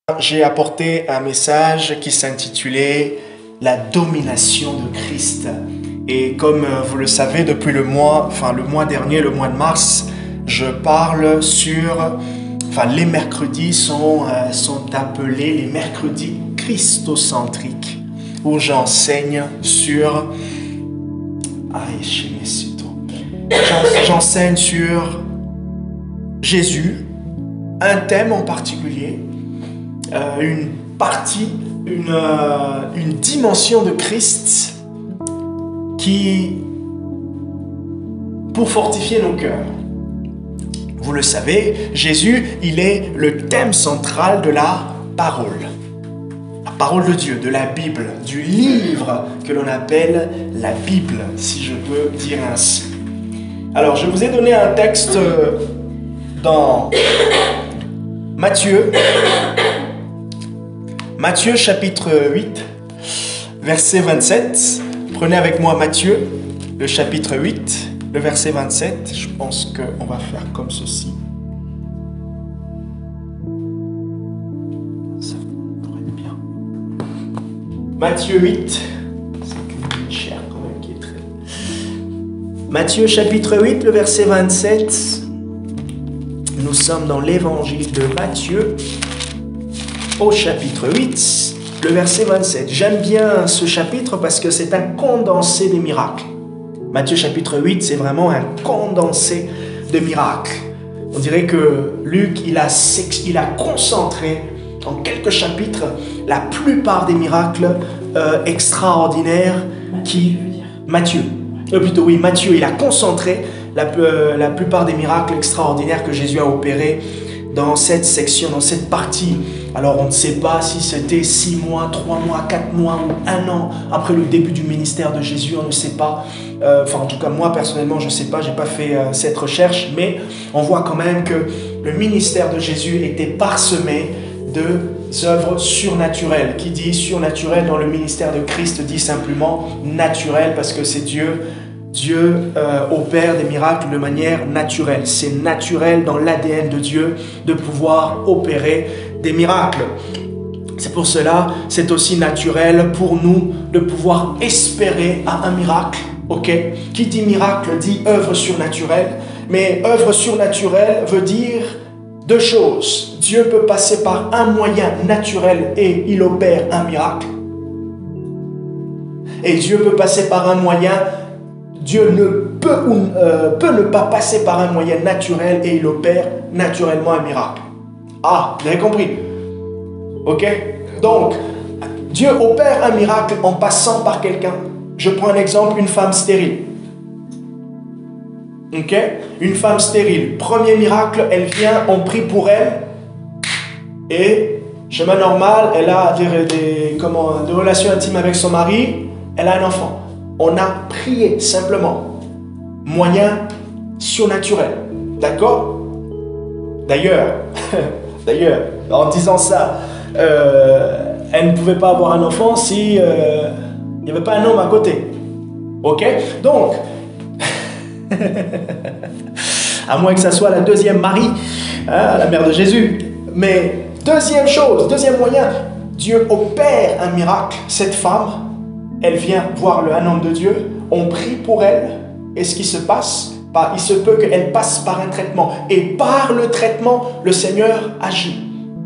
J'ai apporté un message qui s'intitulait « La domination de Christ ». Et comme vous le savez, depuis le mois dernier, le mois de mars, je parle sur... les mercredis sont appelés les mercredis christocentriques, où j'enseigne sur... J'enseigne sur Jésus, un thème en particulier, une partie, une dimension de Christ pour fortifier nos cœurs. Vous le savez, Jésus, il est le thème central de la parole de Dieu, de la Bible, du livre que l'on appelle la Bible, si je peux dire ainsi. Alors, je vous ai donné un texte dans Matthieu chapitre 8, verset 27. Prenez avec moi Matthieu, le chapitre 8, le verset 27. Je pense qu'on va faire comme ceci. Ça pourrait être bien. Matthieu 8. C'est une chair quand même qui est très... Matthieu chapitre 8, le verset 27. Nous sommes dans l'évangile de Matthieu, au chapitre 8, le verset 27. J'aime bien ce chapitre parce que c'est un condensé des miracles. Matthieu chapitre 8, c'est vraiment un condensé de miracles. On dirait que Luc, il a concentré en quelques chapitres la plupart des miracles extraordinaires Matthieu, il a concentré la plupart des miracles extraordinaires que Jésus a opérés dans cette section, dans cette partie. Alors on ne sait pas si c'était 6 mois, 3 mois, 4 mois ou 1 an après le début du ministère de Jésus, on ne sait pas. En tout cas moi personnellement je ne sais pas, je n'ai pas fait cette recherche, mais on voit quand même que le ministère de Jésus était parsemé de œuvres surnaturelles. Qui dit surnaturel dans le ministère de Christ dit simplement naturel, parce que c'est Dieu opère des miracles de manière naturelle. C'est naturel dans l'ADN de Dieu de pouvoir opérer des miracles. C'est pour cela, c'est aussi naturel pour nous de pouvoir espérer à un miracle. Ok? Qui dit miracle dit œuvre surnaturelle. Mais œuvre surnaturelle veut dire 2 choses. Dieu peut passer par un moyen naturel et il opère un miracle. Et Dieu peut passer par un moyen... Dieu peut ne pas passer par un moyen naturel et il opère naturellement un miracle. Ah, vous avez compris? Ok? Donc, Dieu opère un miracle en passant par quelqu'un. Je prends un exemple, une femme stérile. Ok? Une femme stérile. Premier miracle, elle vient, on prie pour elle. Et, chemin normal, elle a des relations intimes avec son mari. Elle a un enfant. On a prié simplement. Moyen surnaturel. D'accord? D'ailleurs, en disant ça, elle ne pouvait pas avoir un enfant si il n'y avait pas un homme à côté. Ok? Donc, à moins que ça soit la deuxième Marie, la mère de Jésus. Mais deuxième moyen, Dieu opère un miracle. Cette femme, elle vient voir un homme de Dieu, on prie pour elle, et ce qui se passe, il se peut qu'elle passe par un traitement, et par le traitement, le Seigneur agit.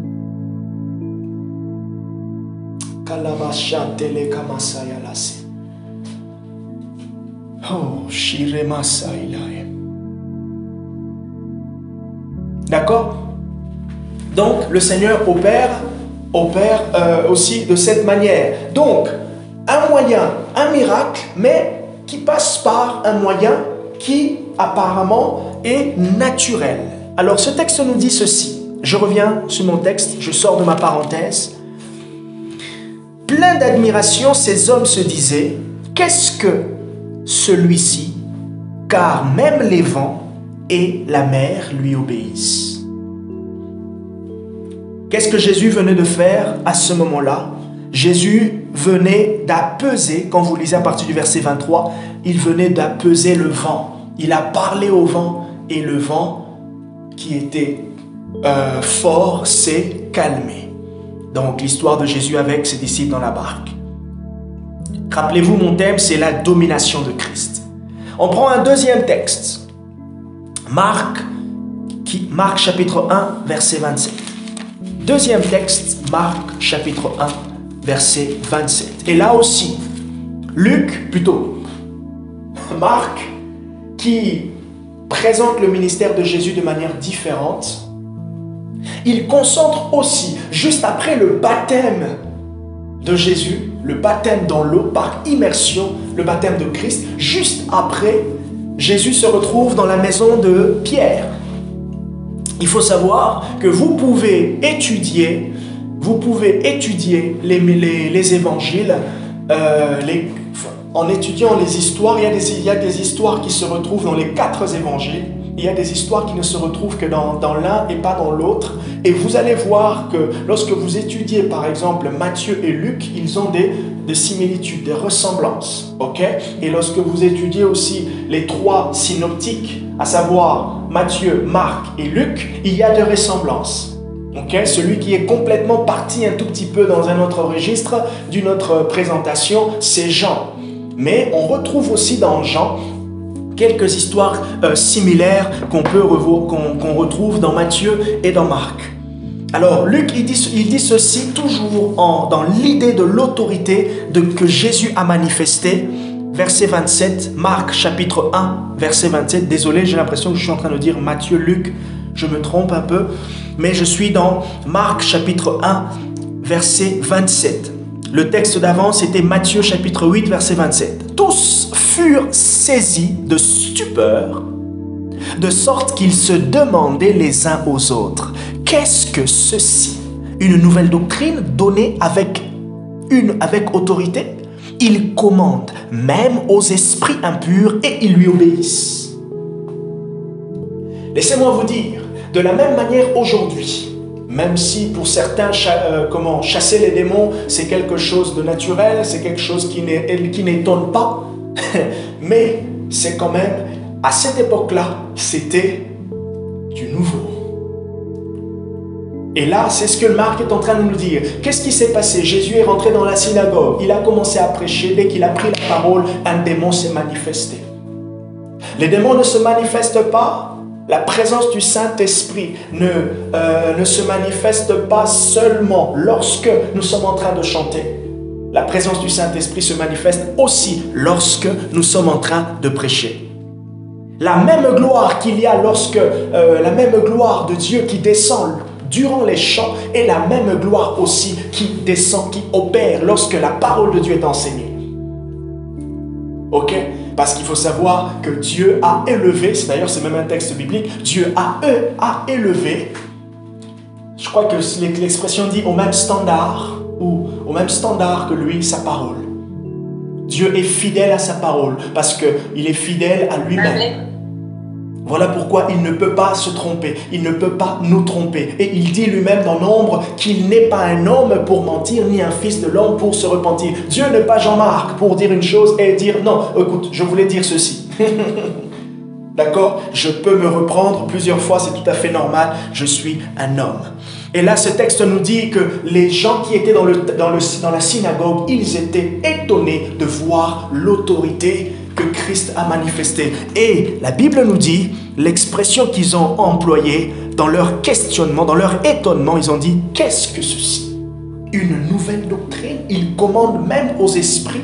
D'accord? Donc, le Seigneur opère aussi de cette manière. Donc, un moyen, un miracle, mais qui passe par un moyen qui apparemment est naturel. Alors ce texte nous dit ceci. Je reviens sur mon texte, je sors de ma parenthèse. Plein d'admiration, ces hommes se disaient, qu'est-ce que celui-ci? Car même les vents et la mer lui obéissent. Qu'est-ce que Jésus venait de faire à ce moment-là? Jésus venait d'apaiser, quand vous lisez à partir du verset 23, il venait d'apaiser le vent. Il a parlé au vent et le vent qui était fort s'est calmé. Donc, l'histoire de Jésus avec ses disciples dans la barque. Rappelez-vous, mon thème, c'est la domination de Christ. On prend un deuxième texte. Marc chapitre 1, verset 27. Deuxième texte, Marc chapitre 1, verset 27. Et là aussi, Marc, qui présente le ministère de Jésus de manière différente, il concentre aussi, juste après le baptême de Jésus, le baptême dans l'eau, par immersion, le baptême de Christ, juste après, Jésus se retrouve dans la maison de Pierre. Il faut savoir que vous pouvez étudier les évangiles, en étudiant les histoires. Il y a des histoires qui se retrouvent dans les 4 évangiles. Il y a des histoires qui ne se retrouvent que dans l'un et pas dans l'autre. Et vous allez voir que lorsque vous étudiez par exemple Matthieu et Luc, ils ont des similitudes, des ressemblances. Et lorsque vous étudiez aussi les 3 synoptiques, à savoir Matthieu, Marc et Luc, il y a des ressemblances. Celui qui est complètement parti un tout petit peu dans un autre registre d'une autre présentation, c'est Jean. Mais on retrouve aussi dans Jean quelques histoires similaires qu'on retrouve dans Matthieu et dans Marc. Alors Luc, il dit ceci toujours dans l'idée de l'autorité que Jésus a manifestée. Verset 27, Marc chapitre 1, verset 27. Désolé, j'ai l'impression que je suis en train de dire Matthieu, Luc, je me trompe un peu. Mais je suis dans Marc chapitre 1, verset 27. Le texte d'avant, c'était Matthieu chapitre 8, verset 27. Tous furent saisis de stupeur, de sorte qu'ils se demandaient les uns aux autres, qu'est-ce que ceci? Une nouvelle doctrine donnée avec autorité? Il commande même aux esprits impurs et ils lui obéissent. Laissez-moi vous dire, de la même manière aujourd'hui, même si pour certains, chasser les démons, c'est quelque chose de naturel, c'est quelque chose qui n'étonne pas, mais c'est quand même, à cette époque-là, c'était du nouveau. Et là, c'est ce que Marc est en train de nous dire. Qu'est-ce qui s'est passé? Jésus est rentré dans la synagogue, il a commencé à prêcher, dès qu'il a pris la parole, un démon s'est manifesté. Les démons ne se manifestent pas. La présence du Saint-Esprit ne se manifeste pas seulement lorsque nous sommes en train de chanter. La présence du Saint-Esprit se manifeste aussi lorsque nous sommes en train de prêcher. La même gloire qu'il y a la même gloire de Dieu qui descend durant les chants est la même gloire aussi qui descend, qui opère lorsque la parole de Dieu est enseignée. Parce qu'il faut savoir que Dieu a élevé, c'est même un texte biblique, Dieu a élevé, je crois que l'expression dit au même standard que lui, sa parole. Dieu est fidèle à sa parole parce qu'il est fidèle à lui-même. Voilà pourquoi il ne peut pas se tromper, il ne peut pas nous tromper. Et il dit lui-même dans Nombre qu'il n'est pas un homme pour mentir, ni un fils de l'homme pour se repentir. Dieu n'est pas Jean-Marc pour dire une chose et dire non, écoute, je voulais dire ceci. D'accord? Je peux me reprendre plusieurs fois, c'est tout à fait normal, je suis un homme. Et là, ce texte nous dit que les gens qui étaient dans la synagogue, ils étaient étonnés de voir l'autorité que Christ a manifestée. Et la Bible nous dit, l'expression qu'ils ont employée dans leur questionnement, dans leur étonnement, ils ont dit, qu'est-ce que ceci? Une nouvelle doctrine? Il commande même aux esprits.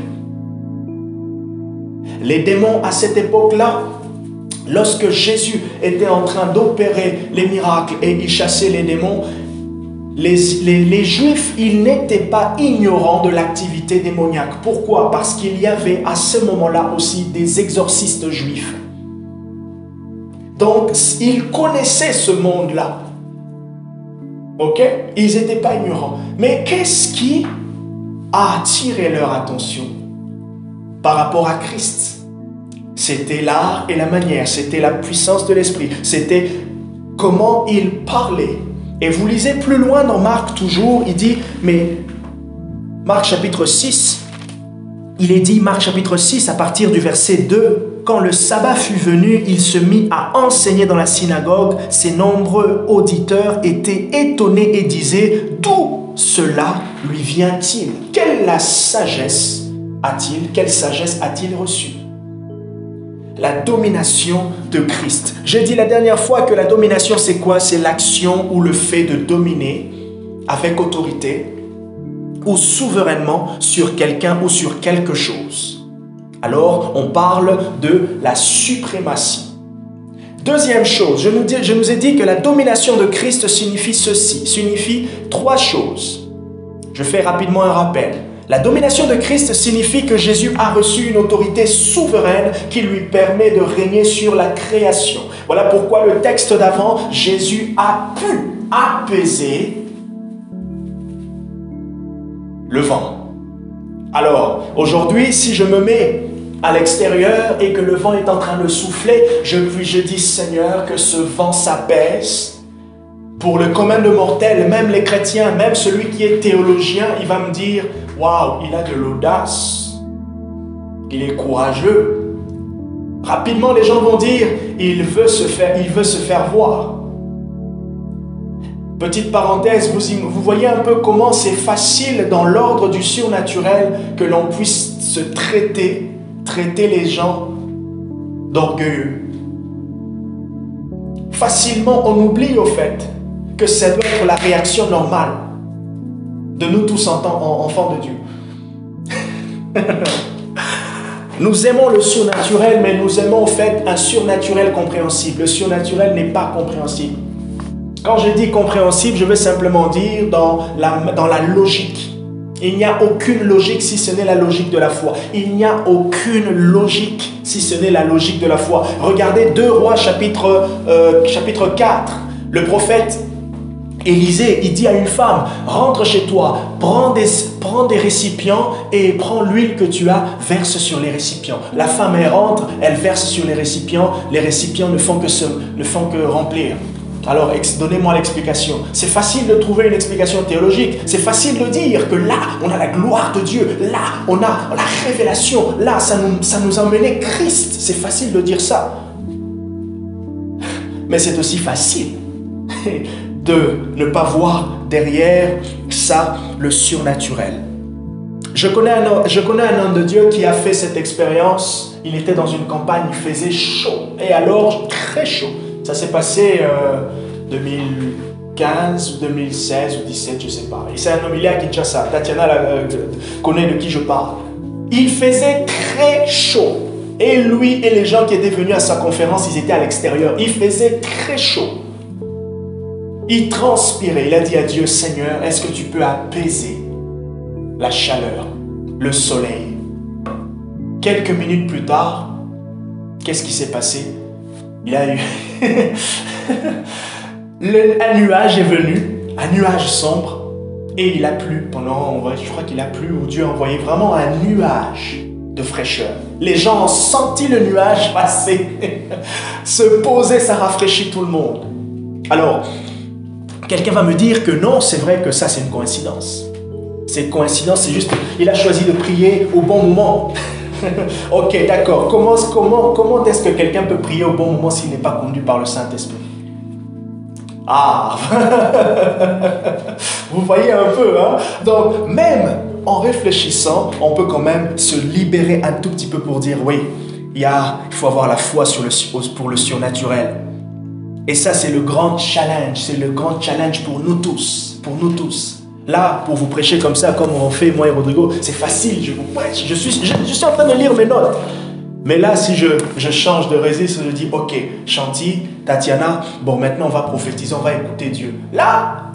Les démons à cette époque-là, lorsque Jésus était en train d'opérer les miracles et il chassait les démons, les Juifs, ils n'étaient pas ignorants de l'activité démoniaque. Pourquoi? Parce qu'il y avait à ce moment-là aussi des exorcistes juifs. Donc, ils connaissaient ce monde-là. Ils n'étaient pas ignorants. Mais qu'est-ce qui a attiré leur attention par rapport à Christ? C'était l'art et la manière, c'était la puissance de l'esprit, c'était comment il parlait. Et vous lisez plus loin dans Marc toujours, il dit, mais Marc chapitre 6, il est dit, Marc chapitre 6, à partir du verset 2, quand le sabbat fut venu, il se mit à enseigner dans la synagogue. Ses nombreux auditeurs étaient étonnés et disaient, d'où cela lui vient-il? Quelle sagesse a-t-il reçue? La domination de Christ. J'ai dit la dernière fois que la domination, c'est quoi? C'est l'action ou le fait de dominer avec autorité ou souverainement sur quelqu'un ou sur quelque chose. Alors, on parle de la suprématie. Deuxième chose, je nous ai dit que la domination de Christ signifie ceci, signifie trois choses. Je fais rapidement un rappel. La domination de Christ signifie que Jésus a reçu une autorité souveraine qui lui permet de régner sur la création. Voilà pourquoi le texte d'avant, Jésus a pu apaiser le vent. Alors, aujourd'hui, si je me mets à l'extérieur et que le vent est en train de souffler, je dis, Seigneur, que ce vent s'apaise. Pour le commun de mortels, même les chrétiens, même celui qui est théologien, il va me dire, waouh, il a de l'audace, il est courageux. Rapidement, les gens vont dire, il veut se faire voir. Petite parenthèse, vous voyez un peu comment c'est facile dans l'ordre du surnaturel que l'on puisse se traiter les gens d'orgueilleux. Facilement, on oublie au fait que ça doit être la réaction normale de nous tous enfants de Dieu. Nous aimons le surnaturel, mais nous aimons au fait un surnaturel compréhensible. Le surnaturel n'est pas compréhensible. Quand je dis compréhensible, je veux simplement dire dans la logique. Il n'y a aucune logique si ce n'est la logique de la foi. Il n'y a aucune logique si ce n'est la logique de la foi. Regardez 2 Rois chapitre 4. Le prophète Élisée, il dit à une femme, rentre chez toi, prends des récipients et prends l'huile que tu as, verse sur les récipients. La femme, elle rentre, elle verse sur les récipients ne font que remplir. Alors, donnez-moi l'explication. C'est facile de trouver une explication théologique. C'est facile de dire que là, on a la gloire de Dieu. Là, on a la révélation. Là, ça nous a emmené Christ. C'est facile de dire ça. Mais c'est aussi facile de ne pas voir derrière ça le surnaturel. Je connais un homme de Dieu qui a fait cette expérience. Il était dans une campagne, il faisait chaud. Et alors, très chaud. Ça s'est passé 2015, 2016 ou 2017, je ne sais pas. Et c'est un homme, il est à Kinshasa. Tatiana connaît de qui je parle. Il faisait très chaud. Et lui et les gens qui étaient venus à sa conférence, ils étaient à l'extérieur. Il faisait très chaud. Il transpirait. Il a dit à Dieu, Seigneur, est-ce que tu peux apaiser la chaleur, le soleil? Quelques minutes plus tard, qu'est-ce qui s'est passé? Il a eu... un nuage est venu, un nuage sombre, et il a plu je crois qu'il a plu, ou Dieu a envoyé vraiment un nuage de fraîcheur. Les gens ont senti le nuage passer, se poser, ça rafraîchit tout le monde. Alors, quelqu'un va me dire que non, c'est vrai que ça c'est une coïncidence. C'est une coïncidence, c'est juste, il a choisi de prier au bon moment. Ok, d'accord. Comment est-ce que quelqu'un peut prier au bon moment s'il n'est pas conduit par le Saint-Esprit? Ah, vous voyez un peu, hein? Donc, même en réfléchissant, on peut quand même se libérer un tout petit peu pour dire, oui, il faut avoir la foi pour le surnaturel. Et ça, c'est le grand challenge. C'est le grand challenge pour nous tous. Pour nous tous. Là, pour vous prêcher comme ça, comme on fait, moi et Rodrigo, c'est facile, je vous prêche. Je suis en train de lire mes notes. Mais là, si je change de registre, je dis, ok, Chanty, Tatiana, bon, maintenant on va prophétiser, on va écouter Dieu. Là,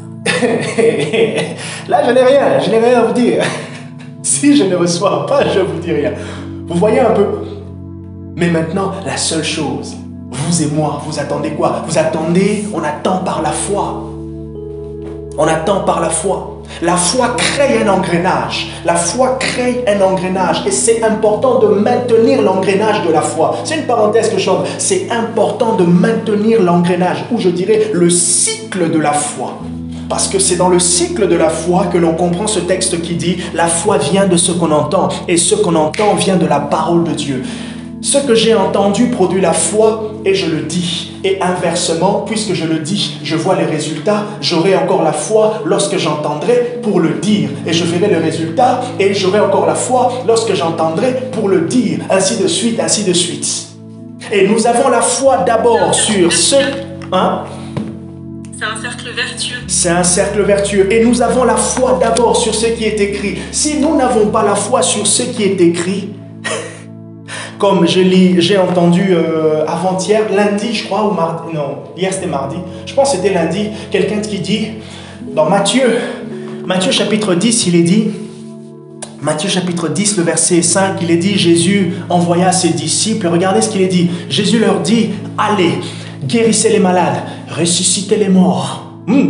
je n'ai rien à vous dire. Si je ne reçois pas, je ne vous dis rien. Vous voyez un peu? Mais maintenant, la seule chose, vous et moi, vous attendez quoi? On attend par la foi. On attend par la foi. La foi crée un engrenage. La foi crée un engrenage. Et c'est important de maintenir l'engrenage de la foi. C'est une parenthèse que je chante. C'est important de maintenir l'engrenage, ou je dirais le cycle de la foi. Parce que c'est dans le cycle de la foi que l'on comprend ce texte qui dit « La foi vient de ce qu'on entend, et ce qu'on entend vient de la parole de Dieu ». Ce que j'ai entendu produit la foi et je le dis. Et inversement, puisque je le dis, je vois les résultats, j'aurai encore la foi lorsque j'entendrai pour le dire. Et je verrai le résultat et j'aurai encore la foi lorsque j'entendrai pour le dire. Ainsi de suite, ainsi de suite. Et nous avons la foi d'abord sur ce... Hein? C'est un cercle vertueux. C'est un cercle vertueux. Et nous avons la foi d'abord sur ce qui est écrit. Si nous n'avons pas la foi sur ce qui est écrit, comme j'ai entendu avant-hier, lundi je crois, ou mardi, non, hier c'était mardi, je pense que c'était lundi, quelqu'un qui dit, dans Matthieu chapitre 10, il est dit, Matthieu chapitre 10, le verset 5, il est dit, Jésus envoya ses disciples, regardez ce qu'il est dit, Jésus leur dit, allez, guérissez les malades, ressuscitez les morts.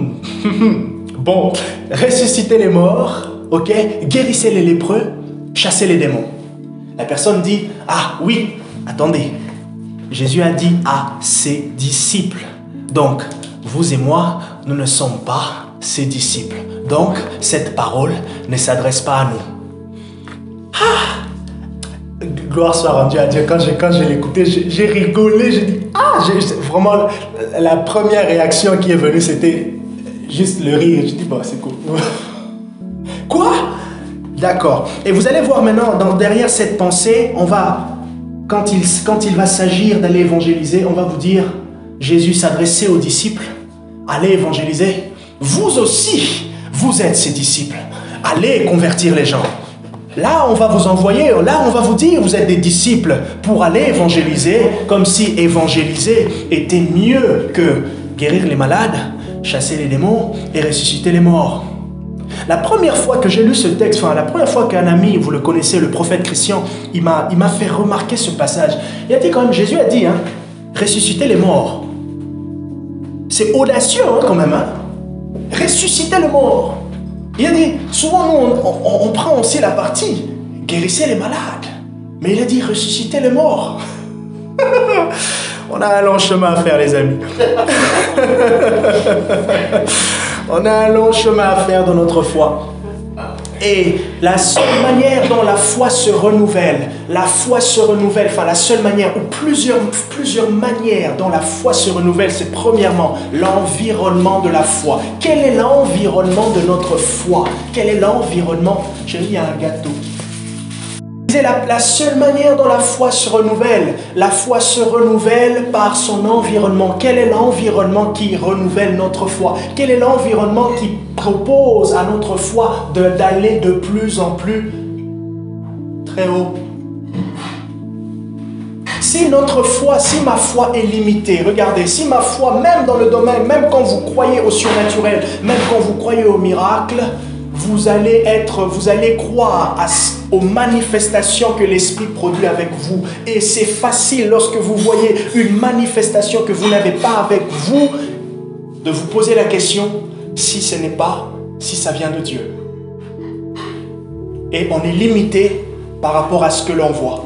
Bon, ressuscitez les morts, ok, guérissez les lépreux, chassez les démons. La personne dit, ah oui, attendez, Jésus a dit à ses disciples. Donc, vous et moi, nous ne sommes pas ses disciples. Donc, cette parole ne s'adresse pas à nous. Ah! Gloire soit rendue à Dieu. Quand je l'ai écouté, j'ai rigolé, j'ai dit, ah! Vraiment, la première réaction qui est venue, c'était juste le rire. Je dis, bon, c'est cool. Quoi? D'accord. Et vous allez voir maintenant, derrière cette pensée, quand il va s'agir d'aller évangéliser, on va vous dire, Jésus s'adressait aux disciples, allez évangéliser. Vous aussi, vous êtes ses disciples. Allez convertir les gens. Là, on va vous envoyer, là, on va vous dire, vous êtes des disciples pour aller évangéliser, comme si évangéliser était mieux que guérir les malades, chasser les démons et ressusciter les morts. La première fois que j'ai lu ce texte, la première fois qu'un ami, vous le connaissez, le prophète Christian, il m'a fait remarquer ce passage. Il a dit quand même, Jésus a dit, ressusciter les morts. C'est audacieux quand même, ressusciter les morts. Il a dit, souvent nous, on prend aussi la partie, guérissez les malades. Mais il a dit, ressusciter les morts. On a un long chemin à faire, les amis. On a un long chemin à faire dans notre foi. Et la seule manière dont la foi se renouvelle, la seule manière, ou plusieurs manières dont la foi se renouvelle, c'est premièrement l'environnement de la foi. Quel est l'environnement de notre foi? Quel est l'environnement? J'ai mis un gâteau. C'est la seule manière dont la foi se renouvelle par son environnement. Quel est l'environnement qui renouvelle notre foi? Quel est l'environnement qui propose à notre foi d'aller de plus en plus très haut? Si ma foi est limitée, regardez, si ma foi, même dans le domaine, même quand vous croyez au surnaturel, même quand vous croyez au miracle, vous allez croire aux manifestations que l'Esprit produit avec vous. Et c'est facile lorsque vous voyez une manifestation que vous n'avez pas avec vous, de vous poser la question si ça vient de Dieu. Et on est limité par rapport à ce que l'on voit.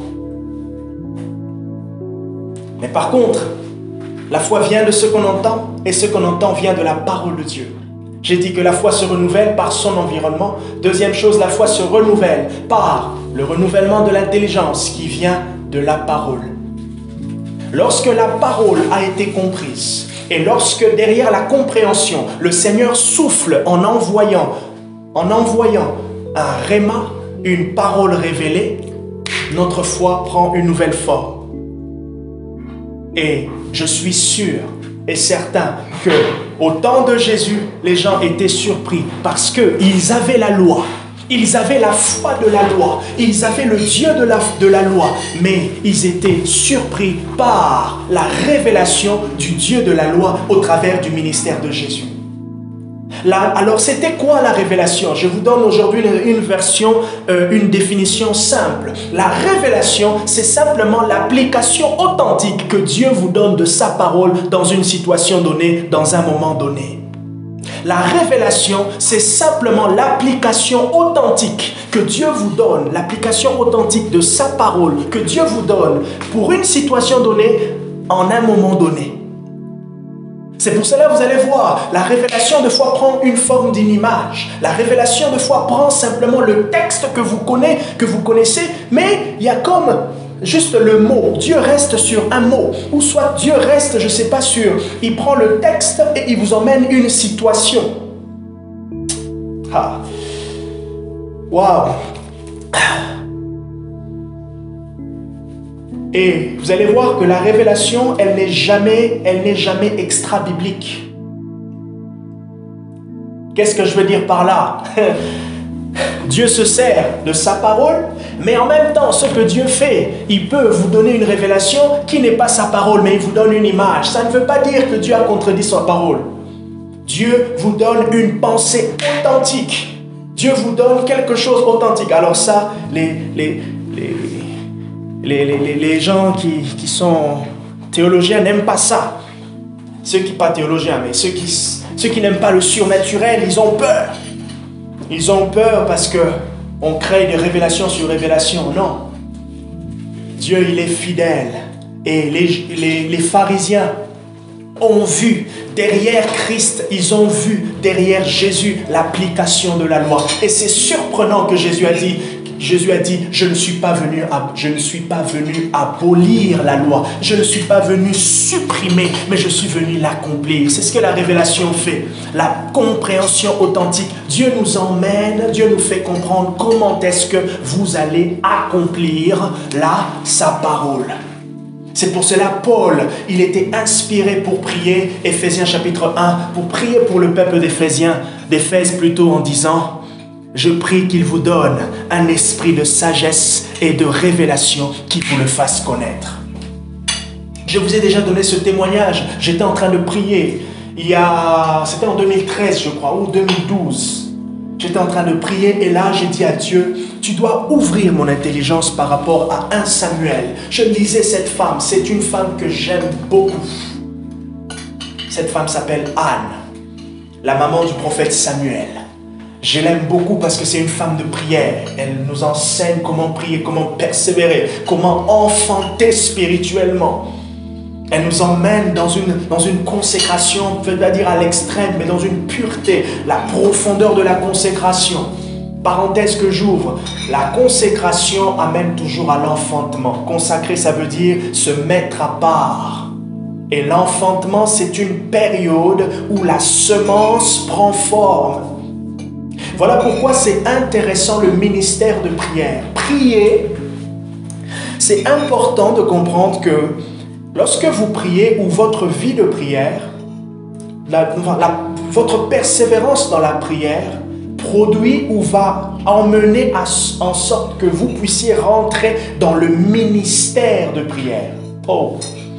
Mais par contre, la foi vient de ce qu'on entend, et ce qu'on entend vient de la parole de Dieu. J'ai dit que la foi se renouvelle par son environnement. Deuxième chose, la foi se renouvelle par le renouvellement de l'intelligence qui vient de la parole. Lorsque la parole a été comprise et lorsque derrière la compréhension, le Seigneur souffle en envoyant un réma, une parole révélée, notre foi prend une nouvelle forme. Et je suis sûr et certain que au temps de Jésus, les gens étaient surpris parce qu'ils avaient la loi, ils avaient la foi de la loi, ils avaient le Dieu de la loi, mais ils étaient surpris par la révélation du Dieu de la loi au travers du ministère de Jésus. Alors c'était quoi la révélation? Je vous donne aujourd'hui une définition simple. La révélation, c'est simplement l'application authentique que Dieu vous donne de sa parole dans une situation donnée, dans un moment donné. La révélation, c'est simplement l'application authentique que Dieu vous donne, l'application authentique de sa parole que Dieu vous donne pour une situation donnée, en un moment donné. C'est pour cela que vous allez voir, la révélation de foi prend une forme d'une image. La révélation de foi prend simplement le texte que vous connaissez, mais il y a comme juste le mot. Dieu reste sur un mot. Ou soit Dieu reste, je ne sais pas, sur... Il prend le texte et il vous emmène une situation. Ah. Waouh. Et vous allez voir que la révélation, elle n'est jamais extra-biblique. Qu'est-ce que je veux dire par là? Dieu se sert de sa parole, mais en même temps, ce que Dieu fait, il peut vous donner une révélation qui n'est pas sa parole, mais il vous donne une image. Ça ne veut pas dire que Dieu a contredit sa parole. Dieu vous donne une pensée authentique. Dieu vous donne quelque chose d'authentique. Alors ça, les gens qui sont théologiens n'aiment pas ça. Ceux qui ne sont pas théologiens, mais ceux qui n'aiment pas le surnaturel, ils ont peur. Ils ont peur parce qu'on crée des révélations sur révélations. Non. Dieu, il est fidèle. Et les pharisiens ont vu derrière Christ, ils ont vu derrière Jésus l'application de la loi. Et c'est surprenant que Jésus a dit, je ne suis pas venu abolir la loi. Je ne suis pas venu supprimer, mais je suis venu l'accomplir. C'est ce que la révélation fait. La compréhension authentique. Dieu nous emmène, Dieu nous fait comprendre comment est-ce que vous allez accomplir sa parole. C'est pour cela, Paul, il était inspiré pour prier, Éphésiens chapitre 1, pour prier pour le peuple d'Éphèse plutôt en disant... Je prie qu'il vous donne un esprit de sagesse et de révélation qui vous le fasse connaître. Je vous ai déjà donné ce témoignage. J'étais en train de prier. C'était en 2013, je crois, ou 2012. J'étais en train de prier et là, j'ai dit à Dieu, tu dois ouvrir mon intelligence par rapport à 1 Samuel. Je lisais cette femme. C'est une femme que j'aime beaucoup. Cette femme s'appelle Anne, la maman du prophète Samuel. Je l'aime beaucoup parce que c'est une femme de prière. Elle nous enseigne comment prier, comment persévérer, comment enfanter spirituellement. Elle nous emmène dans une consécration, on peut pas dire à l'extrême, mais dans une pureté, la profondeur de la consécration. Parenthèse que j'ouvre, la consécration amène toujours à l'enfantement. Consacrer, ça veut dire se mettre à part. Et l'enfantement, c'est une période où la semence prend forme. Voilà pourquoi c'est intéressant le ministère de prière. Prier, c'est important de comprendre que lorsque vous priez ou votre vie de prière, votre persévérance dans la prière produit ou va emmener en sorte que vous puissiez rentrer dans le ministère de prière. Oh.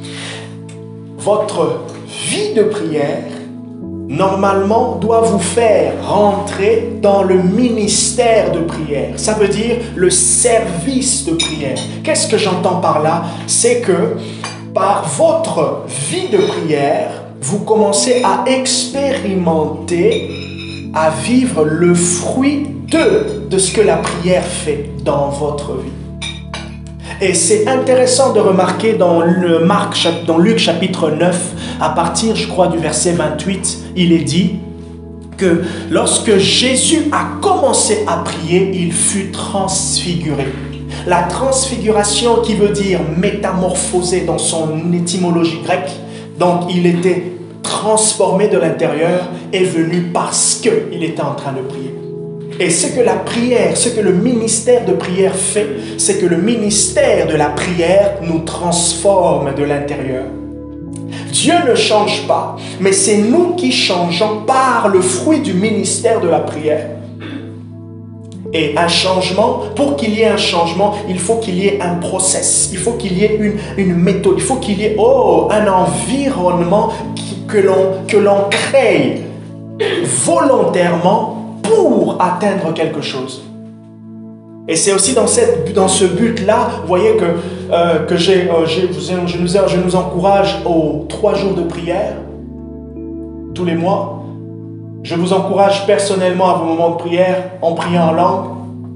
Votre vie de prière normalement, doit vous faire rentrer dans le ministère de prière. Ça veut dire le service de prière. Qu'est-ce que j'entends par là? C'est que par votre vie de prière, vous commencez à expérimenter, à vivre le fruit de ce que la prière fait dans votre vie. Et c'est intéressant de remarquer dans Luc chapitre 9, à partir, je crois, du verset 28, il est dit que lorsque Jésus a commencé à prier, il fut transfiguré. La transfiguration qui veut dire métamorphosé dans son étymologie grecque, donc il était transformé de l'intérieur, est venu parce qu'il était en train de prier. Et ce que la prière, ce que le ministère de prière fait, c'est que le ministère de la prière nous transforme de l'intérieur. Dieu ne change pas, mais c'est nous qui changeons par le fruit du ministère de la prière. Et un changement, pour qu'il y ait un changement, il faut qu'il y ait un process, il faut qu'il y ait une méthode, il faut qu'il y ait un environnement que l'on crée volontairement pour atteindre quelque chose. Et c'est aussi dans ce but-là, vous voyez que je nous encourage aux 3 jours de prière, tous les mois. Je vous encourage personnellement à vos moments de prière en priant en langue.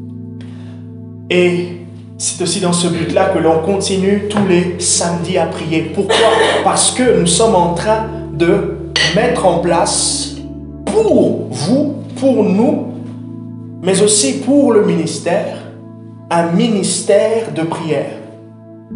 Et c'est aussi dans ce but-là que l'on continue tous les samedis à prier. Pourquoi? Parce que nous sommes en train de mettre en place pour vous, pour nous, mais aussi pour le ministère, un ministère de prière.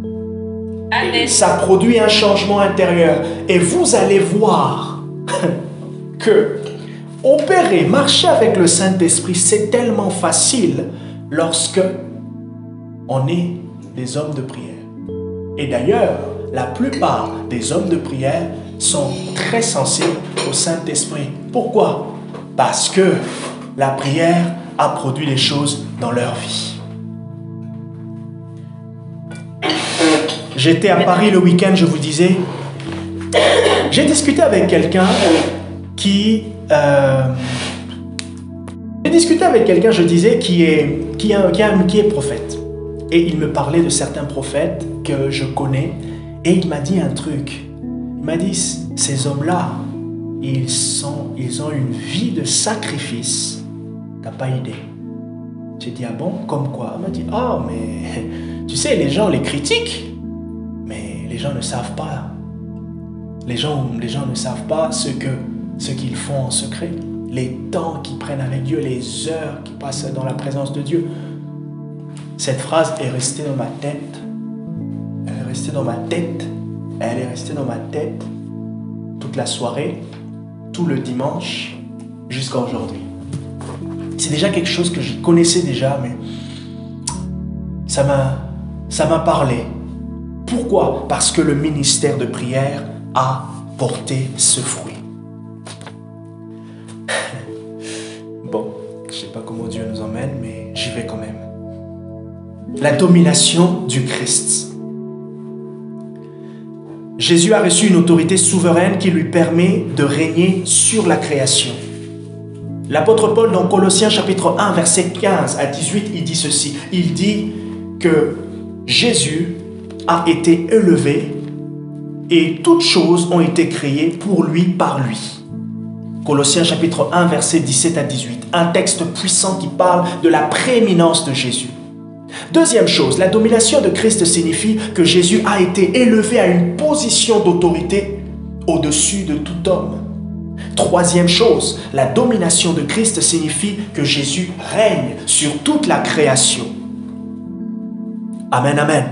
Amen. Ça produit un changement intérieur. Et vous allez voir que opérer, marcher avec le Saint-Esprit, c'est tellement facile lorsque on est des hommes de prière. Et d'ailleurs, la plupart des hommes de prière sont très sensibles au Saint-Esprit. Pourquoi? Parce que la prière a produit des choses dans leur vie. J'étais à Paris le week-end, je vous disais. J'ai discuté avec quelqu'un qui... j'ai discuté avec quelqu'un, je disais, qui est prophète. Et il me parlait de certains prophètes que je connais. Et il m'a dit un truc. Il m'a dit, ces hommes-là, ils ont une vie de sacrifice. T'as pas idée. J'ai dit, ah bon, comme quoi? Il m'a dit, ah, mais tu sais, les gens les critiquent, mais les gens ne savent pas. Les gens ne savent pas ce qu'ils font en secret. Les temps qu'ils prennent avec Dieu, les heures qu'ils passent dans la présence de Dieu. Cette phrase est restée dans ma tête. Elle est restée dans ma tête. Elle est restée dans ma tête toute la soirée, tout le dimanche, jusqu'à aujourd'hui. C'est déjà quelque chose que je connaissais déjà, mais ça m'a parlé. Pourquoi? Parce que le ministère de prière a porté ce fruit. Bon, je ne sais pas comment Dieu nous emmène, mais j'y vais quand même. La domination du Christ. Jésus a reçu une autorité souveraine qui lui permet de régner sur la création. L'apôtre Paul, dans Colossiens chapitre 1, verset 15 à 18, il dit ceci. Il dit que Jésus a été élevé et toutes choses ont été créées pour lui, par lui. Colossiens chapitre 1, verset 17 à 18. Un texte puissant qui parle de la prééminence de Jésus. Deuxième chose, la domination de Christ signifie que Jésus a été élevé à une position d'autorité au-dessus de tout homme. Troisième chose, la domination de Christ signifie que Jésus règne sur toute la création. Amen, amen.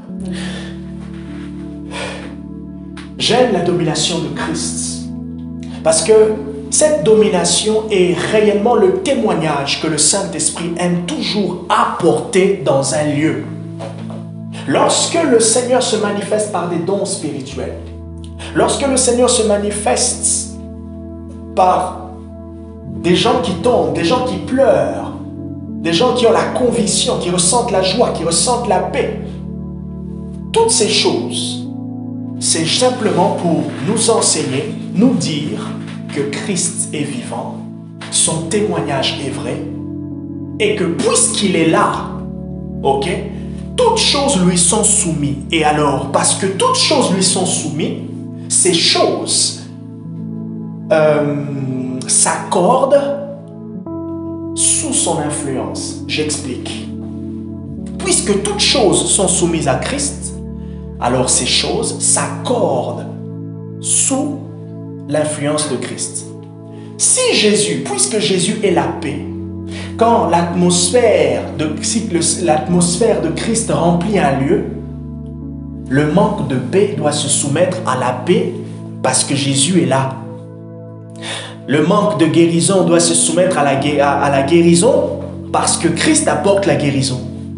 J'aime la domination de Christ parce que cette domination est réellement le témoignage que le Saint-Esprit aime toujours apporter dans un lieu. Lorsque le Seigneur se manifeste par des dons spirituels, lorsque le Seigneur se manifeste par des gens qui tombent, des gens qui pleurent, des gens qui ont la conviction, qui ressentent la joie, qui ressentent la paix, toutes ces choses, c'est simplement pour nous enseigner, nous dire que Christ est vivant, son témoignage est vrai, et que puisqu'il est là, ok, toutes choses lui sont soumises. Et alors, parce que toutes choses lui sont soumises, ces choses s'accordent sous son influence. J'explique. Puisque toutes choses sont soumises à Christ, alors ces choses s'accordent sous l'influence de Christ. Si Jésus, puisque Jésus est la paix, quand l'atmosphère de Christ remplit un lieu, le manque de paix doit se soumettre à la paix parce que Jésus est là. Le manque de guérison doit se soumettre à la guérison parce que Christ apporte la guérison.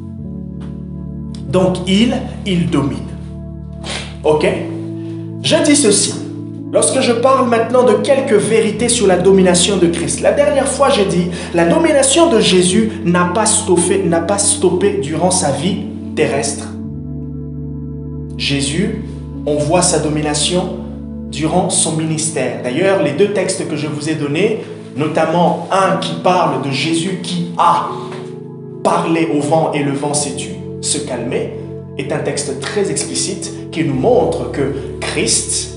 Donc il domine. Ok? Je dis ceci. Lorsque je parle maintenant de quelques vérités sur la domination de Christ, la dernière fois j'ai dit, la domination de Jésus n'a pas stoppé durant sa vie terrestre. Jésus, on voit sa domination durant son ministère. D'ailleurs, les deux textes que je vous ai donnés, notamment un qui parle de Jésus qui a parlé au vent et le vent s'est tu, se calmait, est un texte très explicite qui nous montre que Christ,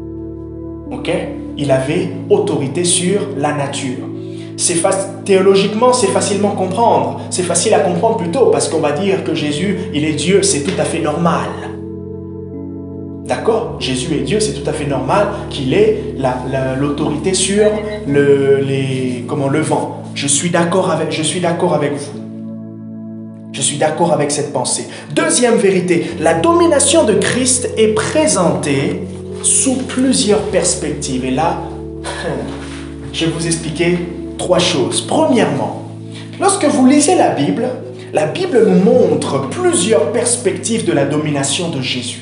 il avait autorité sur la nature. Théologiquement, c'est facilement comprendre. C'est facile à comprendre plutôt parce qu'on va dire que Jésus, il est Dieu, c'est tout à fait normal. D'accord? Jésus est Dieu, c'est tout à fait normal qu'il ait l'autorité sur le vent. Je suis d'accord avec vous. Je suis d'accord avec cette pensée. Deuxième vérité, la domination de Christ est présentée sous plusieurs perspectives. Et là, je vais vous expliquer trois choses. Premièrement, lorsque vous lisez la Bible nous montre plusieurs perspectives de la domination de Jésus.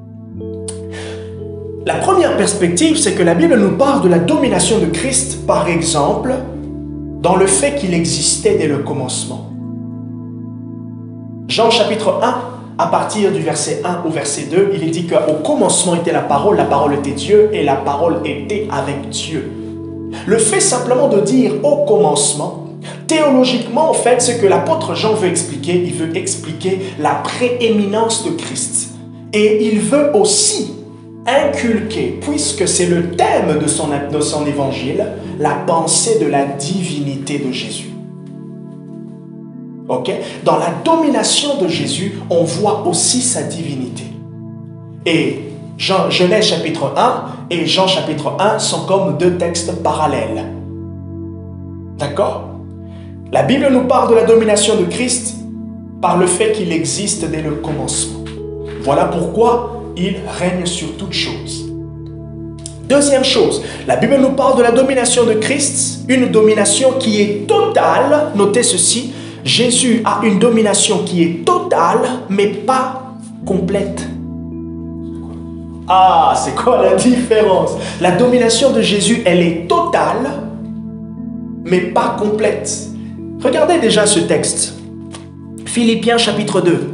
La première perspective, c'est que la Bible nous parle de la domination de Christ, par exemple, dans le fait qu'il existait dès le commencement. Jean chapitre 1, à partir du verset 1 au verset 2, il est dit qu'au commencement était la parole était Dieu et la parole était avec Dieu. Le fait simplement de dire au commencement, théologiquement, en fait, ce que l'apôtre Jean veut expliquer, il veut expliquer la prééminence de Christ. Et il veut aussi inculquer, puisque c'est le thème de son évangile, la pensée de la divinité de Jésus. Ok? Dans la domination de Jésus, on voit aussi sa divinité. Et Genèse chapitre 1 et Jean chapitre 1 sont comme deux textes parallèles. D'accord? La Bible nous parle de la domination de Christ par le fait qu'il existe dès le commencement. Voilà pourquoi il règne sur toutes choses. Deuxième chose, la Bible nous parle de la domination de Christ, une domination qui est totale. Notez ceci, Jésus a une domination qui est totale, mais pas complète. Ah, c'est quoi la différence? La domination de Jésus, elle est totale, mais pas complète. Regardez déjà ce texte. Philippiens chapitre 2.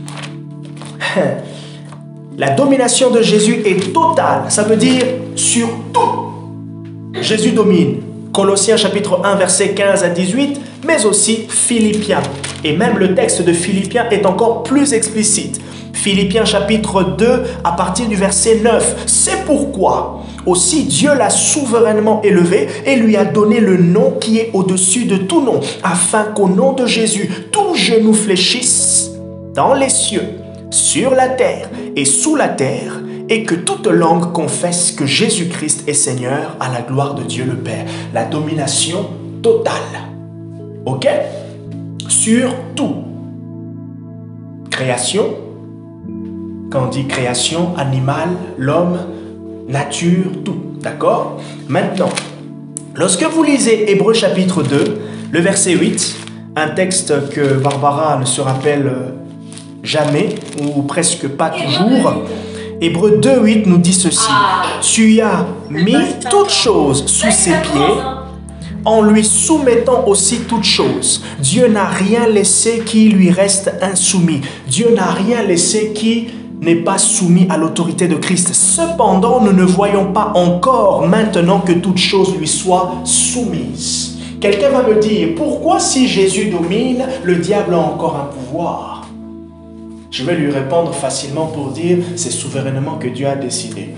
La domination de Jésus est totale, ça veut dire sur tout. Jésus domine. Colossiens chapitre 1, versets 15 à 18, mais aussi Philippiens. Et même le texte de Philippiens est encore plus explicite. Philippiens chapitre 2, à partir du verset 9. C'est pourquoi aussi Dieu l'a souverainement élevé et lui a donné le nom qui est au-dessus de tout nom, afin qu'au nom de Jésus, tout genou fléchisse dans les cieux, sur la terre et sous la terre, et que toute langue confesse que Jésus-Christ est Seigneur à la gloire de Dieu le Père. La domination totale. Ok? Sur tout. Création. Quand on dit création, animal, l'homme, nature, tout. D'accord? Maintenant, lorsque vous lisez Hébreux chapitre 2, le verset 8, un texte que Barbara ne se rappelle jamais, ou presque pas toujours, Hébreux 2, 8 nous dit ceci. Tu as mis toutes choses sous ses pieds, en lui soumettant aussi toutes choses. Dieu n'a rien laissé qui lui reste insoumis. Dieu n'a rien laissé qui n'est pas soumis à l'autorité de Christ. Cependant, nous ne voyons pas encore maintenant que toutes choses lui soient soumises. Quelqu'un va me dire, pourquoi si Jésus domine, le diable a encore un pouvoir? Je vais lui répondre facilement pour dire, c'est souverainement que Dieu a décidé.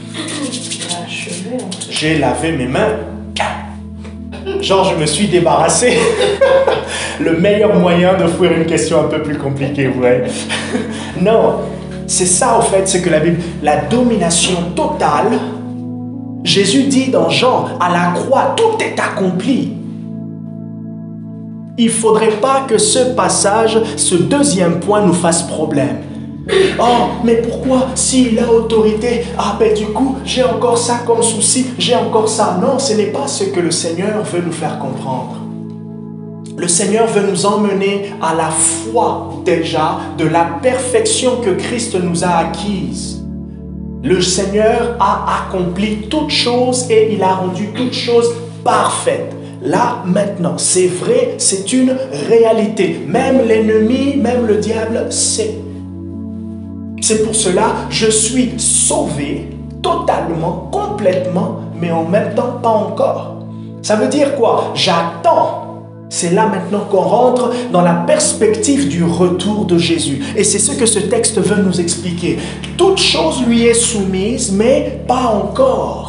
J'ai lavé mes mains. Genre, je me suis débarrassé. Le meilleur moyen de fuir une question un peu plus compliquée, ouais. Non, c'est ça, en fait, ce que la Bible... La domination totale, Jésus dit dans Jean, à la croix, tout est accompli. Il ne faudrait pas que ce passage, ce deuxième point nous fasse problème. Oh, mais pourquoi s'il a autorité? Ah, ben du coup, j'ai encore ça comme souci, j'ai encore ça. Non, ce n'est pas ce que le Seigneur veut nous faire comprendre. Le Seigneur veut nous emmener à la foi déjà de la perfection que Christ nous a acquise. Le Seigneur a accompli toutes choses et il a rendu toutes choses parfaites. Là, maintenant, c'est vrai, c'est une réalité. Même l'ennemi, même le diable sait. C'est pour cela, je suis sauvé totalement, complètement, mais en même temps, pas encore. Ça veut dire quoi? J'attends. C'est là maintenant qu'on rentre dans la perspective du retour de Jésus. Et c'est ce que ce texte veut nous expliquer. Toute chose lui est soumise, mais pas encore.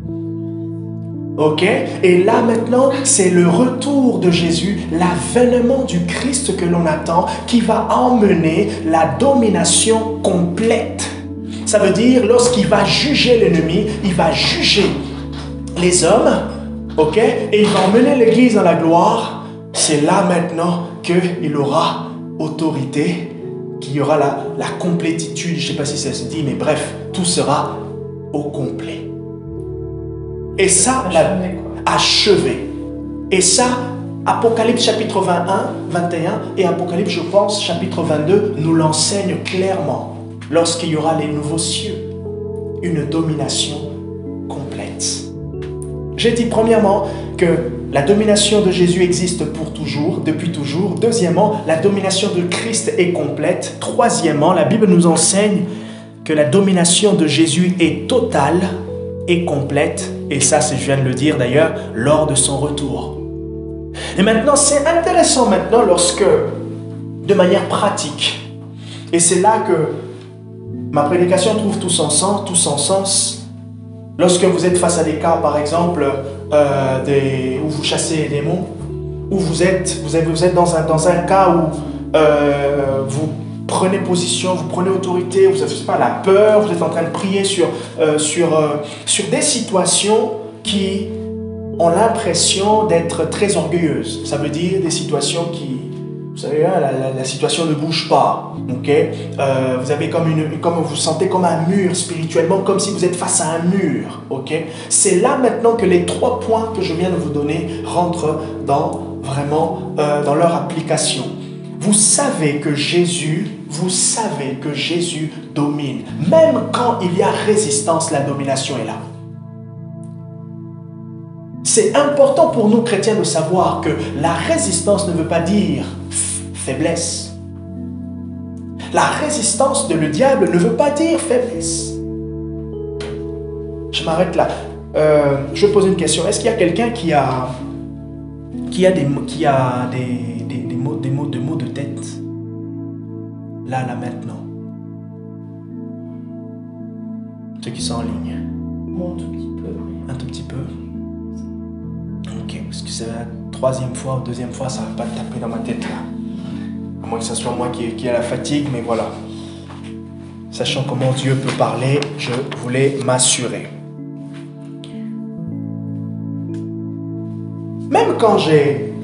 Ok? Et là maintenant, c'est le retour de Jésus, l'avènement du Christ que l'on attend, qui va emmener la domination complète. Ça veut dire, lorsqu'il va juger l'ennemi, il va juger les hommes, ok? Et il va emmener l'Église dans la gloire. C'est là maintenant qu'il aura autorité, qu'il y aura la complétitude, je ne sais pas si ça se dit, mais bref, tout sera au complet. Et ça, achevé. Et ça, Apocalypse chapitre 21 et Apocalypse, je pense, chapitre 22, nous l'enseignent clairement. Lorsqu'il y aura les nouveaux cieux, une domination complète. J'ai dit premièrement que la domination de Jésus existe pour toujours, depuis toujours. Deuxièmement, la domination de Christ est complète. Troisièmement, la Bible nous enseigne que la domination de Jésus est totale et complète. Et ça, je viens de le dire d'ailleurs, lors de son retour. Et maintenant, c'est intéressant maintenant lorsque, de manière pratique, et c'est là que ma prédication trouve tout son sens, lorsque vous êtes face à des cas, par exemple, où vous chassez les démons, où vous êtes dans un cas où vous prenez position, vous prenez autorité, vous n'avez pas la peur, vous êtes en train de prier sur des situations qui ont l'impression d'être très orgueilleuses. Ça veut dire des situations qui, vous savez, la situation ne bouge pas. Okay? Vous avez comme vous sentez comme un mur spirituellement, comme si vous êtes face à un mur. Okay? C'est là maintenant que les 3 points que je viens de vous donner rentrent vraiment dans leur application. Vous savez que Jésus domine. Même quand il y a résistance, la domination est là. C'est important pour nous chrétiens de savoir que la résistance ne veut pas dire faiblesse. La résistance de le diable ne veut pas dire faiblesse. Je m'arrête là. Je pose une question. Est-ce qu'il y a quelqu'un qui a des maux de tête? Là, maintenant. Ceux qui sont en ligne. Un tout petit peu. Un tout petit peu. Ok, parce que c'est la 3e fois ou 2e fois, ça ne va pas taper dans ma tête là. À moins que ce soit moi qui ai la fatigue, mais voilà. Sachant comment Dieu peut parler, je voulais m'assurer. Même quand j'ai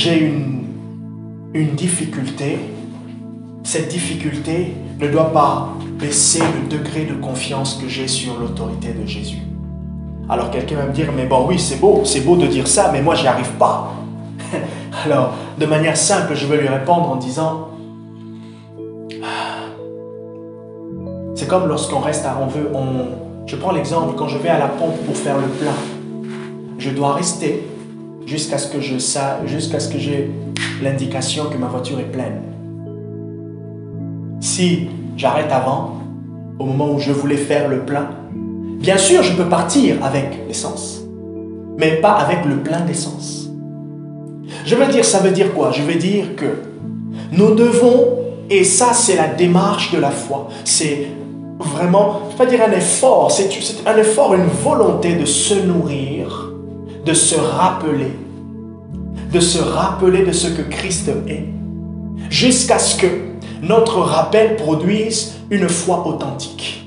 une difficulté, cette difficulté ne doit pas baisser le degré de confiance que j'ai sur l'autorité de Jésus. Alors quelqu'un va me dire, mais bon oui, c'est beau de dire ça, mais moi j'y arrive pas. Alors, de manière simple, je vais lui répondre en disant, c'est comme lorsqu'on reste je prends l'exemple, quand je vais à la pompe pour faire le plein, je dois rester jusqu'à ce que j'ai l'indication que ma voiture est pleine. Si j'arrête avant, au moment où je voulais faire le plein, bien sûr, je peux partir avec l'essence, mais pas avec le plein d'essence. Ça veut dire quoi? Je veux dire que nous devons, et ça c'est la démarche de la foi, c'est vraiment, je ne vais pas dire un effort, c'est un effort, une volonté de se nourrir, de se rappeler de ce que Christ est, jusqu'à ce que notre rappel produise une foi authentique.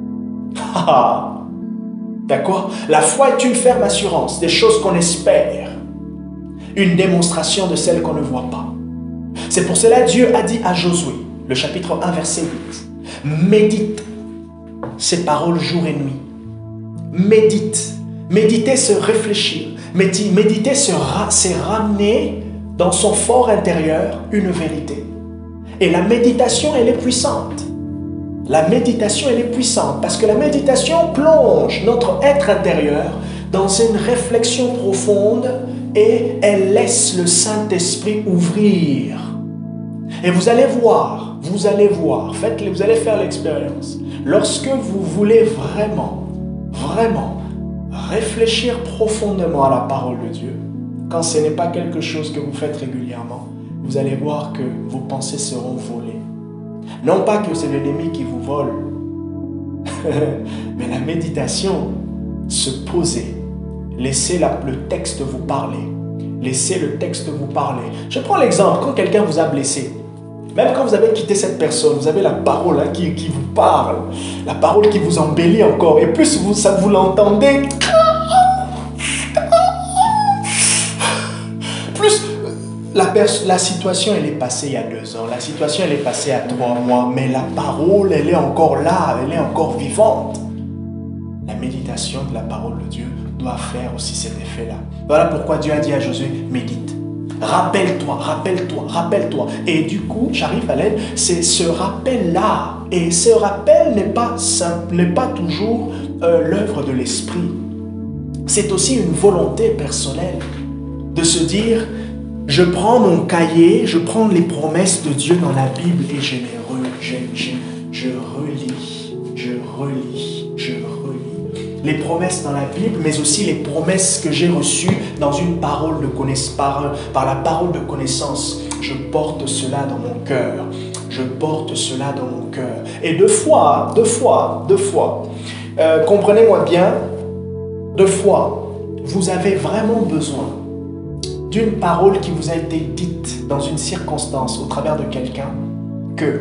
D'accord? La foi est une ferme assurance des choses qu'on espère, une démonstration de celles qu'on ne voit pas. C'est pour cela que Dieu a dit à Josué, le chapitre 1, verset 8, médite ces paroles jour et nuit. Médite. Méditer, c'est réfléchir. Méditer, c'est ramener dans son fort intérieur une vérité. Et la méditation, elle est puissante. La méditation, elle est puissante parce que la méditation plonge notre être intérieur dans une réflexion profonde et elle laisse le Saint-Esprit ouvrir. Et vous allez voir, vous allez faire l'expérience. Lorsque vous voulez vraiment réfléchir profondément à la parole de Dieu, quand ce n'est pas quelque chose que vous faites régulièrement, vous allez voir que vos pensées seront volées. Non pas que c'est l'ennemi qui vous vole, mais la méditation, se poser, laissez le texte vous parler. Laissez le texte vous parler. Je prends l'exemple, quand quelqu'un vous a blessé, même quand vous avez quitté cette personne, vous avez la parole là, qui vous parle, la parole qui vous embellit encore, et plus vous plus la situation, elle est passée il y a 2 ans. La situation, elle est passée à 3 mois. Mais la parole, elle est encore là. Elle est encore vivante. La méditation de la parole de Dieu doit faire aussi cet effet-là. Voilà pourquoi Dieu a dit à Josué, médite. Rappelle-toi, rappelle-toi, rappelle-toi. Et du coup, j'arrive à l'aide, c'est ce rappel-là. Et ce rappel n'est pas simple, n'est pas toujours l'œuvre de l'esprit. C'est aussi une volonté personnelle de se dire, je prends mon cahier, je prends les promesses de Dieu dans la Bible et je relis. Les promesses dans la Bible, mais aussi les promesses que j'ai reçues dans une parole de connaissance, par la parole de connaissance. Je porte cela dans mon cœur. Je porte cela dans mon cœur. Et deux fois, comprenez-moi bien, 2 fois, vous avez vraiment besoin d'une parole qui vous a été dite dans une circonstance au travers de quelqu'un que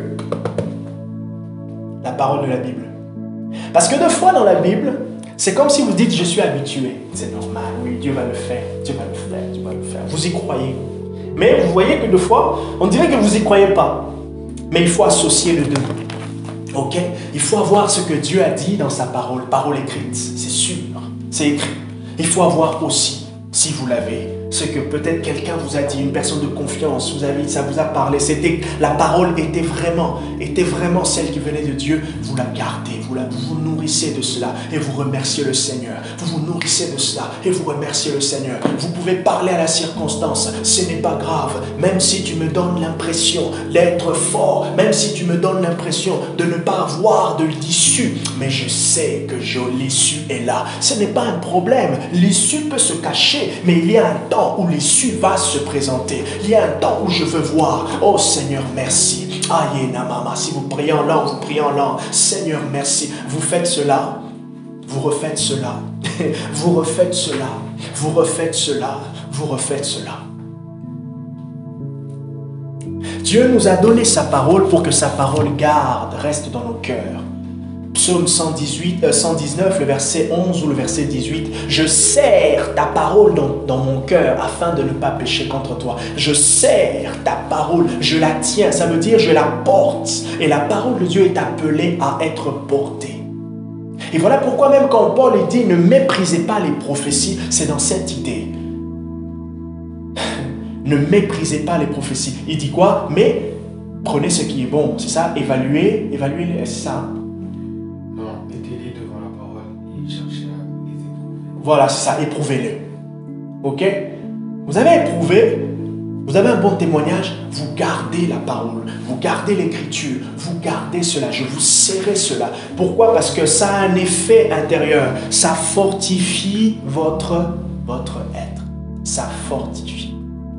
la parole de la Bible. Parce que 2 fois dans la Bible, c'est comme si vous dites, je suis habitué. C'est normal, oui, Dieu va le faire, Dieu va le faire, Dieu va le faire. Vous y croyez. Mais vous voyez que 2 fois, on dirait que vous n'y croyez pas. Mais il faut associer les 2. Ok? Il faut avoir ce que Dieu a dit dans sa parole, parole écrite. C'est sûr, c'est écrit. Il faut avoir aussi, si vous l'avez, ce que peut-être quelqu'un vous a dit, une personne de confiance, ça vous a parlé, la parole était vraiment celle qui venait de Dieu, vous la gardez, vous vous nourrissez de cela et vous remerciez le Seigneur. Vous vous nourrissez de cela et vous remerciez le Seigneur. Vous pouvez parler à la circonstance, ce n'est pas grave, même si tu me donnes l'impression d'être fort, même si tu me donnes l'impression de ne pas avoir de l'issue, mais je sais que l'issue est là. Ce n'est pas un problème, l'issue peut se cacher, mais il y a un temps où l'issue va se présenter. Il y a un temps où je veux voir. Oh Seigneur, merci. Aïe, namama. Si vous priez en langue, vous priez en langue. Seigneur, merci. Vous faites cela. Vous refaites cela. Vous refaites cela. Vous refaites cela. Vous refaites cela. Dieu nous a donné sa parole pour que sa parole reste dans nos cœurs. Psaume 119, le verset 11 ou le verset 18. Je serre ta parole dans mon cœur afin de ne pas pécher contre toi. Je serre ta parole, je la tiens. Ça veut dire je la porte. Et la parole de Dieu est appelée à être portée. Et voilà pourquoi même quand Paul dit ne méprisez pas les prophéties, c'est dans cette idée. Ne méprisez pas les prophéties. Il dit quoi? Mais prenez ce qui est bon. C'est ça? Évaluez, c'est ça? Voilà, c'est ça, éprouvez-le. Ok? Vous avez éprouvé, vous avez un bon témoignage, vous gardez la parole, vous gardez l'écriture, vous gardez cela, je vous serrai cela. Pourquoi? Parce que ça a un effet intérieur, ça fortifie votre être. Ça fortifie.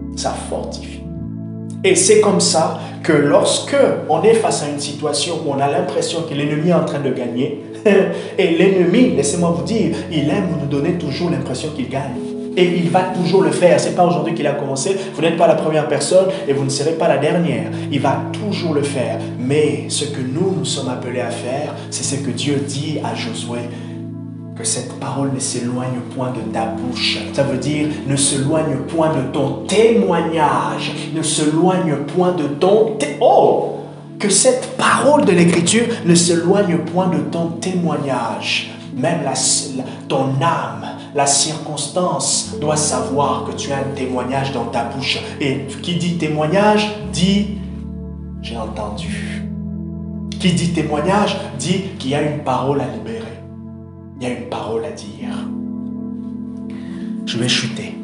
Et c'est comme ça que lorsque on est face à une situation où on a l'impression que l'ennemi est en train de gagner, et l'ennemi, laissez-moi vous dire, il aime nous donner toujours l'impression qu'il gagne. Et il va toujours le faire. Ce n'est pas aujourd'hui qu'il a commencé. Vous n'êtes pas la première personne et vous ne serez pas la dernière. Il va toujours le faire. Mais ce que nous sommes appelés à faire, c'est ce que Dieu dit à Josué. Que cette parole ne s'éloigne point de ta bouche. Ça veut dire ne s'éloigne point de ton témoignage. Ne s'éloigne point de ton... Que cette parole de l'Écriture ne s'éloigne point de ton témoignage. Même ton âme, la circonstance doit savoir que tu as un témoignage dans ta bouche. Et qui dit témoignage, dit « j'ai entendu ». Qui dit témoignage, dit qu'il y a une parole à libérer. Il y a une parole à dire. Je vais chuter.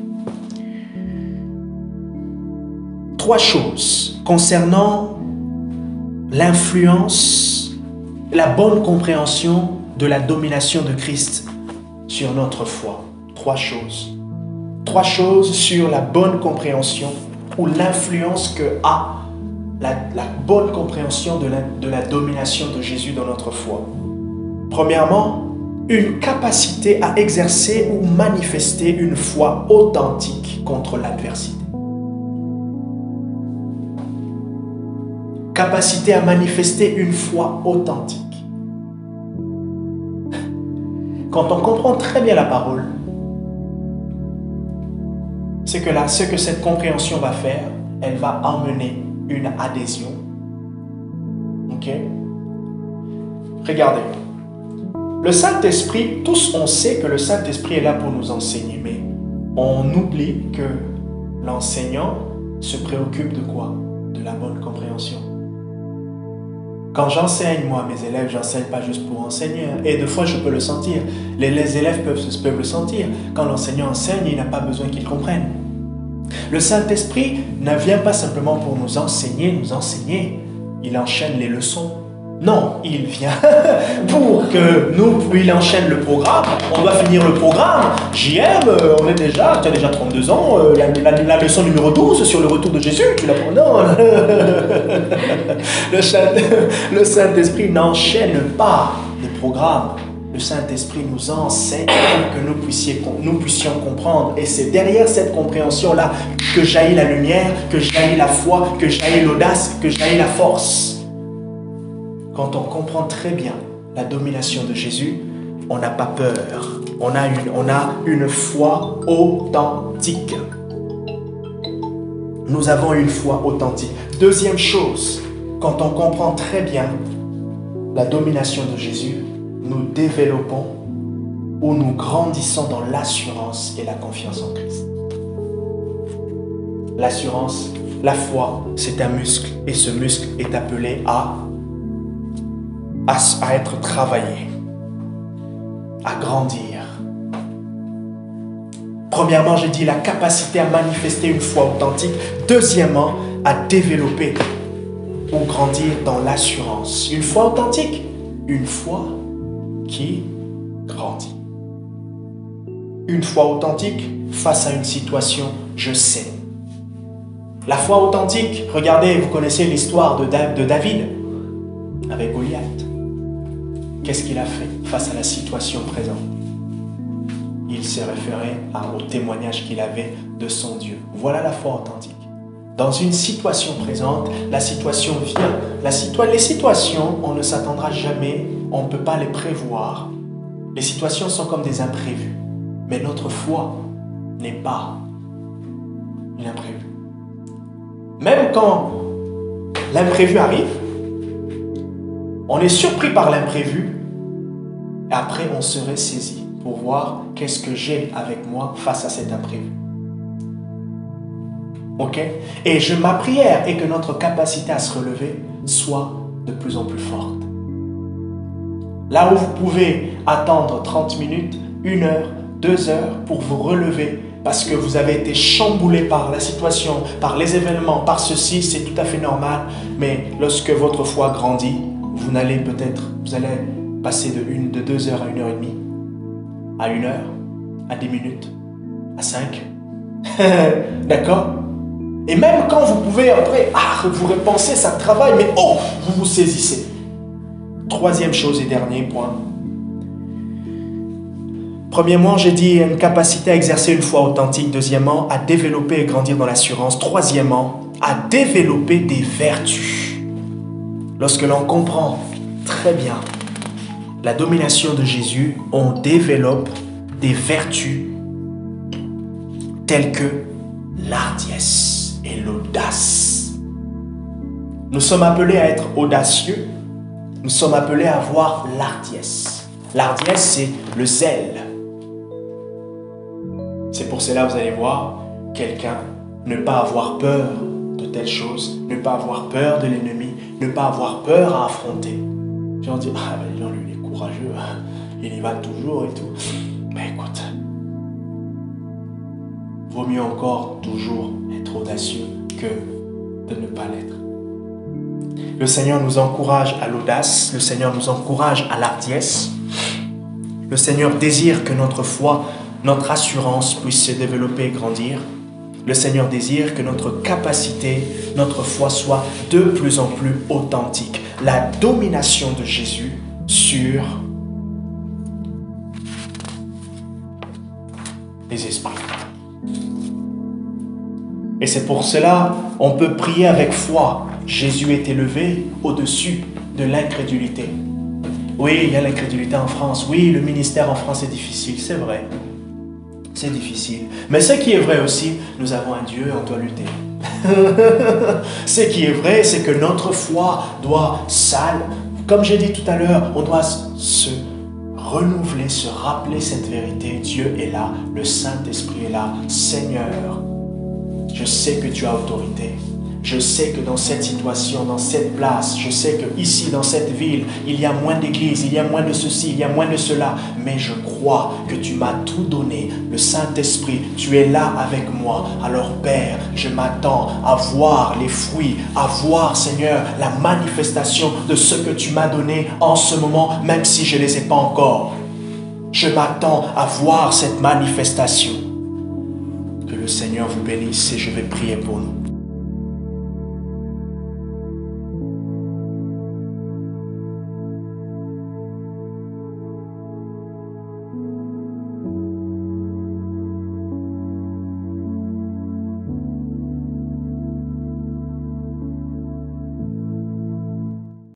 3 choses concernant l'influence, la bonne compréhension de la domination de Christ sur notre foi. 3 choses. 3 choses sur la bonne compréhension ou l'influence que a la bonne compréhension de la domination de Jésus dans notre foi. Premièrement, une capacité à exercer ou manifester une foi authentique contre l'adversité. Capacité à manifester une foi authentique. Quand on comprend très bien la parole, c'est que ce que cette compréhension va faire, elle va emmener une adhésion. Ok? Regardez. Le Saint-Esprit, tous on sait que le Saint-Esprit est là pour nous enseigner, mais on oublie que l'enseignant se préoccupe de quoi? De la bonne compréhension. Quand j'enseigne, moi, mes élèves, j'enseigne pas juste pour enseigner. Et des fois, je peux le sentir. Les élèves peuvent le sentir. Quand l'enseignant enseigne, il n'a pas besoin qu'ils comprennent. Le Saint-Esprit ne vient pas simplement pour nous enseigner. Il enchaîne les leçons. Non, il vient pour que il enchaîne le programme. On doit finir le programme. JM, tu as déjà 32 ans. La leçon numéro 12 sur le retour de Jésus, tu l'as pas. Non. Le Saint-Esprit n'enchaîne pas le programme. Le Saint-Esprit nous enseigne pour que nous puissions comprendre. Et c'est derrière cette compréhension-là que jaillit la lumière, que jaillit la foi, que jaillit l'audace, que jaillit la force. Quand on comprend très bien la domination de Jésus, on n'a pas peur. On a une foi authentique. Nous avons une foi authentique. Deuxième chose, quand on comprend très bien la domination de Jésus, nous développons ou nous grandissons dans l'assurance et la confiance en Christ. L'assurance, la foi, c'est un muscle et ce muscle est appelé à être travaillé, à grandir. Premièrement, j'ai dit la capacité à manifester une foi authentique. Deuxièmement, à développer ou grandir dans l'assurance. Une foi authentique, une foi qui grandit. Une foi authentique face à une situation, je sais. La foi authentique, regardez, vous connaissez l'histoire de David avec Goliath. Qu'est-ce qu'il a fait face à la situation présente? Il s'est référé au témoignage qu'il avait de son Dieu. Voilà la foi authentique. Dans une situation présente, la situation vient. Les situations, on ne s'attendra jamais, on ne peut pas les prévoir. Les situations sont comme des imprévus. Mais notre foi n'est pas une imprévue. Même quand l'imprévu arrive, on est surpris par l'imprévu et après on se ressaisit pour voir qu'est-ce que j'ai avec moi face à cet imprévu. Ok? Et ma prière est que notre capacité à se relever soit de plus en plus forte. Là où vous pouvez attendre 30 minutes, 1 heure, 2 heures pour vous relever parce que vous avez été chamboulé par la situation, par les événements, par ceci, c'est tout à fait normal. Mais lorsque votre foi grandit, vous allez passer de 2 heures à 1 heure et demie, à 1 heure, à 10 minutes, à 5. D'accord? Et même quand vous pouvez après, vous repensez, ça travaille, mais vous vous saisissez. Troisième chose et dernier point. Premièrement, j'ai dit une capacité à exercer une foi authentique. Deuxièmement, à développer et grandir dans l'assurance. Troisièmement, à développer des vertus. Lorsque l'on comprend très bien la domination de Jésus, on développe des vertus telles que l'hardiesse et l'audace. Nous sommes appelés à être audacieux. Nous sommes appelés à avoir l'hardiesse. L'hardiesse, c'est le zèle. C'est pour cela, vous allez voir, quelqu'un, ne pas avoir peur de telle chose, ne pas avoir peur de l'ennemi, ne pas avoir peur à affronter. Puis on dit, lui, il est courageux, il y va toujours et tout. Mais écoute, vaut mieux encore toujours être audacieux que de ne pas l'être. Le Seigneur nous encourage à l'audace, le Seigneur nous encourage à l'hardiesse. Le Seigneur désire que notre foi, notre assurance puisse se développer et grandir. Le Seigneur désire que notre capacité, notre foi soit de plus en plus authentique. La domination de Jésus sur les esprits. Et c'est pour cela on peut prier avec foi. Jésus est élevé au-dessus de l'incrédulité. Oui, il y a l'incrédulité en France. Oui, le ministère en France est difficile, c'est vrai. C'est difficile. Mais ce qui est vrai aussi, nous avons un Dieu, on doit lutter. Ce qui est vrai, c'est que notre foi doit comme j'ai dit tout à l'heure, on doit se renouveler, se rappeler cette vérité. Dieu est là, le Saint-Esprit est là. Seigneur, je sais que tu as autorité. Je sais que dans cette situation, dans cette place, je sais que ici, dans cette ville, il y a moins d'églises, il y a moins de ceci, il y a moins de cela. Mais je crois que tu m'as tout donné. Le Saint-Esprit, tu es là avec moi. Alors Père, je m'attends à voir les fruits, à voir, Seigneur, la manifestation de ce que tu m'as donné en ce moment, même si je ne les ai pas encore. Je m'attends à voir cette manifestation. Que le Seigneur vous bénisse et je vais prier pour nous.